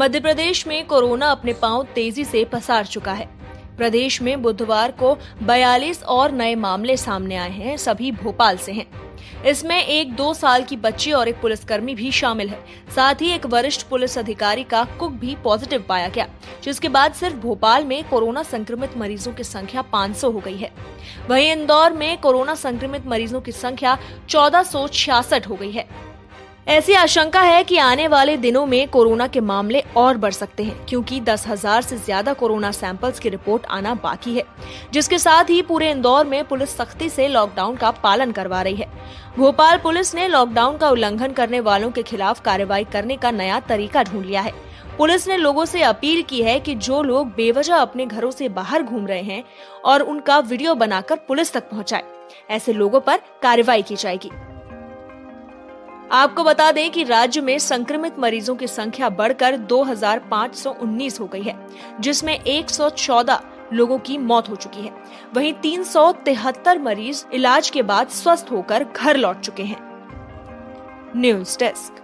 मध्य प्रदेश में कोरोना अपने पांव तेजी से पसार चुका है। प्रदेश में बुधवार को 42 और नए मामले सामने आए हैं, सभी भोपाल से हैं। इसमें एक 2 साल की बच्ची और एक पुलिसकर्मी भी शामिल है। साथ ही एक वरिष्ठ पुलिस अधिकारी का कुक भी पॉजिटिव पाया गया, जिसके बाद सिर्फ भोपाल में कोरोना संक्रमित मरीजों की संख्या 500 हो गई है। वहीं इंदौर में कोरोना संक्रमित मरीजों की संख्या 1466 हो गई है। ऐसी आशंका है कि आने वाले दिनों में कोरोना के मामले और बढ़ सकते हैं, क्योंकि 10,000 से ज्यादा कोरोना सैंपल्स की रिपोर्ट आना बाकी है, जिसके साथ ही पूरे इंदौर में पुलिस सख्ती से लॉकडाउन का पालन करवा रही है। भोपाल पुलिस ने लॉकडाउन का उल्लंघन करने वालों के खिलाफ कार्रवाई करने का नया तरीका ढूंढ लिया है। पुलिस ने लोगों से अपील की है कि जो लोग बेवजह अपने घरों से बाहर घूम रहे हैं और उनका वीडियो बनाकर पुलिस तक पहुंचाए, ऐसे लोगों पर कार्रवाई की जाएगी। आपको बता दें कि राज्य में संक्रमित मरीजों की संख्या बढ़कर 2519 हो गई है, जिसमें 114 लोगों की मौत हो चुकी है। वहीं 373 मरीज इलाज के बाद स्वस्थ होकर घर लौट चुके हैं। News desk.